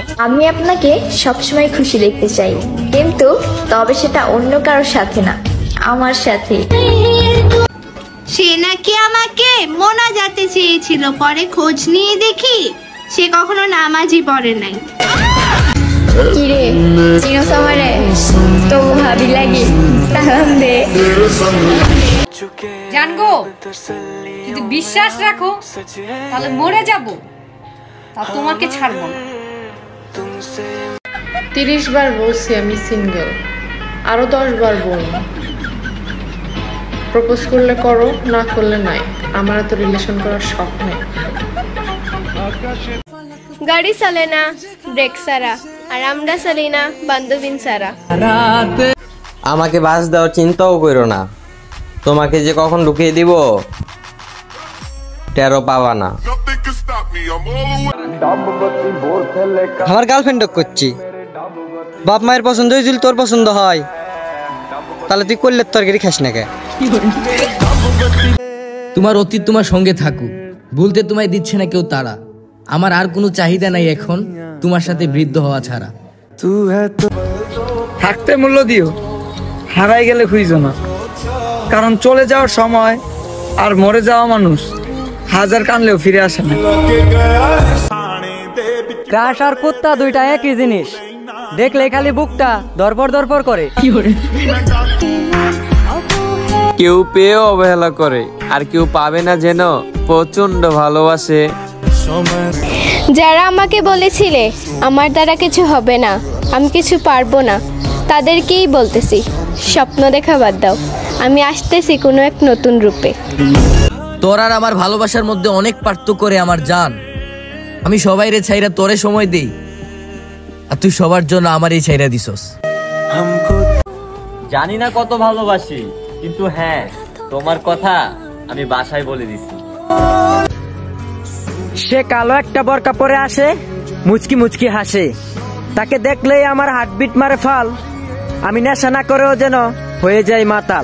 আমি আপনাকে সবসময় খুশি দেখতে চাই, কিন্তু তবে সেটা অন্য কারোর সাথে না, আমার সাথে। সে নাকি আমাকে মোনাজাতে চেয়েছিল, পরে খোঁজ নিয়ে দেখি সে কখনো নামাজই পড়ে নাই। কিরে চিনোস আমারে? তো ভাবি লাগি সালাম দে। জানগো, যদি বিশ্বাস রাখো তাহলে মরে যাব, তা তোমাকে ছাড়বো না। 30 বার বলছি আমি সিঙ্গেল, আরো 10 বার বলবো। প্রপোজ করলে করো, না করলে নাই। আমার তো রিলেশন করার শখ নেই। গাড়ি চলে না ব্রেক সারা, আর আমরা চলি না বান্ধবীন সারা। আমাকে বাস দেওয়ার চিন্তাও করো না, তোমাকে যে কখন ঢুকিয়ে দিব টেরও পাবা না। আমার গার্লফ্রেন্ড করছি, বাপ মায়ের পছন্দ হয়েছিল, তোর পছন্দ হয়, তাহলে তুই করলে তরকারি খাস না কে? তোমার অতীত তোমার সঙ্গে থাকুক, ভুলতে তোমায় দিচ্ছে না কেউ তারা। আমার আর কোনো চাহিদা নাই এখন তোমার সাথে বৃদ্ধ হওয়া ছাড়া। থাকতে মূল্য দিও, হারাই গেলে খুঁজো না, কারণ চলে যাওয়ার সময় আর মরে যাওয়া মানুষ হাজার কানলেও ফিরে আসে না। ক্রাশ আর কুত্তা দুইটা একই জিনিস, দেখলে খালি বুকটা দরপর দরপর করে। কেউ পেয়েও অবহেলা করে, আর কেউ পাবে না যেন প্রচন্ড ভালোবাসে। যারা আমাকে বলেছিলে আমার দ্বারা কিছু হবে না, আমি কিছু পারবো না, তাদেরকেই বলতেছি স্বপ্ন দেখা বাদ দাও, আমি আসতেছি কোনো এক নতুন রূপে। তোর আর আমার ভালোবাসার মধ্যে অনেক পার্থক্য করে আমার জান। আমি সবাই রে ছাইরা তোরে সময় দেই, আর তুই সবার জন্য আমার এই ছাইরা দিছস। জানি না কত ভালোবাসি, কিন্তু হ্যাঁ তোমার কথা আমি বাসায় বলে দিছি। সে কালো একটা বরকা পরে আসে, মুচকি মুচকি হাসে, তাকে দেখলেই আমার হার্টবিট মারে ফাল। আমি নেশা না করেও যেন হয়ে যাই মাতাল।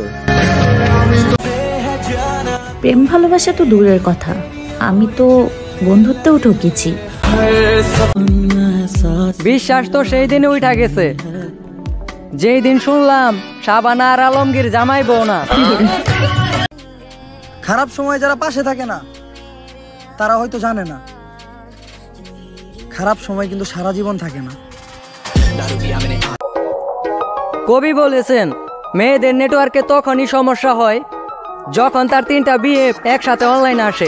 প্রেম ভালোবাসা তো দূরের কথা, আমি তো বন্ধুত্বেও ঠকেছি। বিশ্বাস তো সেই দিনে উঠা গেছে যেই দিন শুনলাম শাবানা আর আলমগীর জামাই বউ না। খারাপ সময় যারা পাশে থাকে না তারা হয়তো জানে না, খারাপ সময় কিন্তু সারা জীবন থাকে না। কবি বলেছেন, মেয়েদের নেটওয়ার্কে তখনই সমস্যা হয় যখন তার 3টা বিয়ে একসাথে অনলাইনে আসে।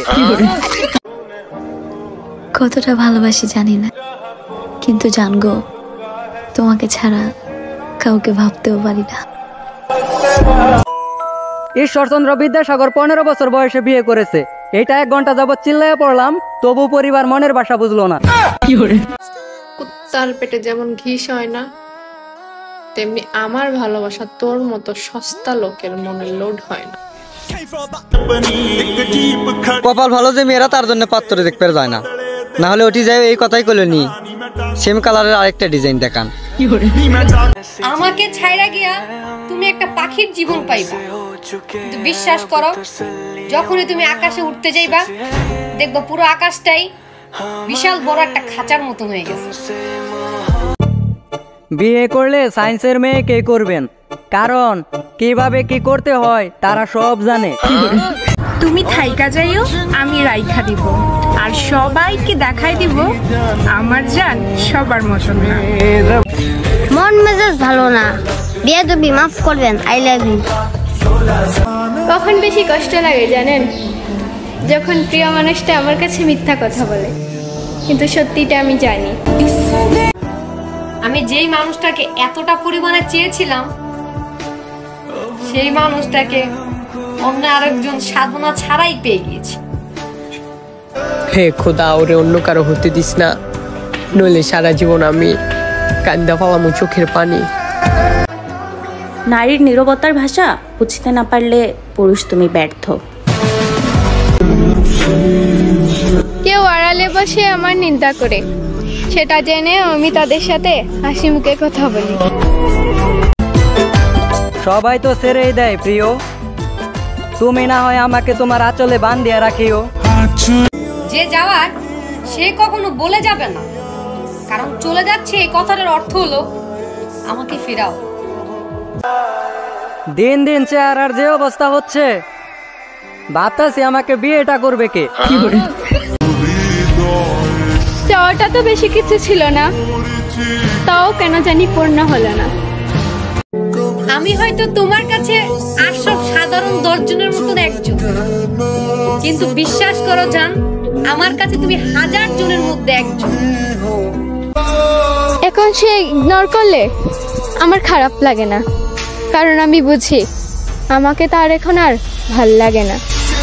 কতটা ভালোবাসি জানি না, কিন্তু জানগো তোমাকে ছাড়া কাউকে ভাবতেও পারি না। ঈশ্বরচন্দ্র বিদ্যাসাগর 15 বছর বয়সে বিয়ে করেছে। এটা 1 ঘন্টা যাবত চিল্লাইয়া পড়লাম, তবু পরিবার মনের ভাষা বুঝলো না। কুত্তার পেটে যেমন ঘিস হয় না, তেমনি আমার ভালোবাসা তোর মতো সস্তা লোকের মনে লোড হয় না। কপাল ভালো যে মেয়েরা তার জন্য পাত্র দেখতে যায় না, না হলে ওটি যাই এই কথাই কইলেনি সেম কালারের আরেকটা ডিজাইন দেখান। আমাকে ছাইরা গিয়া তুমি একটা পাখির জীবন পাইবা, কিন্তু বিশ্বাস করো যখনই তুমি আকাশে উঠতে যাইবা দেখবা পুরো আকাশটাই বিশাল বড় একটা খাঁচার মতো হয়ে গেছে। বিয়ে করলে সায়েন্সের মেয়ে কে করবেন, কারণ কিভাবে কি করতে হয় তারা সব জানে। তুমি থাইকা যাইও, আমি রাইখা দিব, আর সবাইকে দেখাই দিব আমার জান সবার মতো না। মন মেজাজ ভালো না, বিয়ে তুমি মাফ করবেন, আই লাভ ইউ। কখন বেশি কষ্ট লাগে জানেন? যখন প্রিয় মানুষটা আমার কাছে মিথ্যা কথা বলে, কিন্তু সত্যিটা আমি জানি। আমি যেই মানুষটাকে এতটা পরিমাণে চেয়েছিলাম, সেই মানুষটাকে অন্য আরেকজন সাধনা ছাড়াই পেয়ে গিয়েছি। হে খোদা, ওরে অন্য কারো হতে দিস না, নইলে সারা জীবন আমি কান্দা পালামু চোখের পানি। নারীর নীরবতার ভাষা বুঝতে না পারলে পুরুষ তুমি ব্যর্থ। কেউ আড়ালে বসে আমার নিন্দা করে, সেটা জেনে আমি তাদের সাথে হাসি মুখে কথা বলি। সবাই তো ছেড়েই দেয় প্রিয়, তুমি না হয় আমাকে তোমার আঁচলে বাঁধিয়ে রাখিও। যে যাওয়ার সে কখনো বলে যাবে না, কারণ চলে যাচ্ছে এই কথাটার অর্থ হলো আমাকে ফেরাও। দিন দিন চেহারার যে অবস্থা হচ্ছে, ভাবতাছি আমাকে বিয়েটা করবে কে। চাওয়াটা তো বেশি কিছু ছিল না, তাও কেন জানি পূর্ণ হলো না। আমি হয়তো তোমার কাছে আর সব সাধারণ 10 জনের মতন একজন, কিন্তু বিশ্বাস করো জান, আমার কাছে তুমি 1000 জনের মধ্যে একজন। এখন সে ইগনোর করলে আমার খারাপ লাগে না, কারণ আমি বুঝি আমাকে তার এখন আর ভাল লাগে না।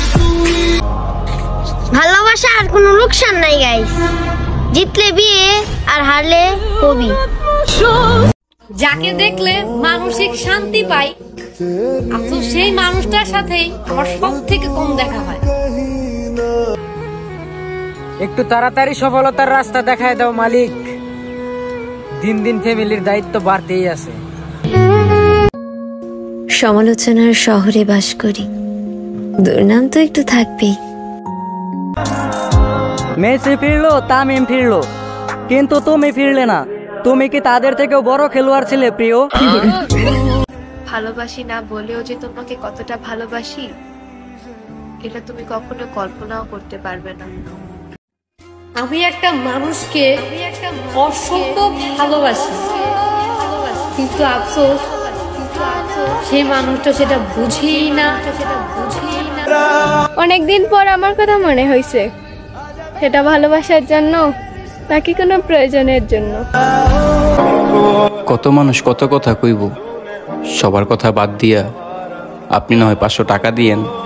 ভালোবাসা আর কোনো লোকসান নাই গাইস, জিতলে বিয়ে আর হারলে কবি। যাকে দেখলে মানসিক শান্তি পাই, আসলে সেই মানুষটার সাথেই আমার সব থেকে কম দেখা হয়। একটু তাড়াতাড়ি সফলতার রাস্তা দেখায় দাও মালিক, দিন দিন ফ্যামিলির দায়িত্ব বাড়তেই আছে। সমালোচনার শহরে বাস করি, দুর্নাম তো একটু থাকবেই। মেসি ফিরলো, তামিম ফিরলো, কিন্তু তুমি ফিরলে না। তুমি কি তাদের থেকেও বড় খেলোয়াড় ছিলে প্রিয়? ভালোবাসি না বলেও যে তোমাকে কতটা ভালোবাসি, এটা তুমি কখনো কল্পনাও করতে পারবে না। আমি একটা মানুষকে অসম্ভব ভালোবাসি, কিন্তু আফসোস সেই মানুষটা সেটা বুঝেই না। অনেকদিন পর আমার কথা মনে হয়েছে, সেটা ভালোবাসার জন্য নাকি কোনো প্রয়োজনের জন্য। কত মানুষ কত কথা কইব, সবার কথা বাদ দিয়া আপনি না হয় 500 টাকা দিয়েন,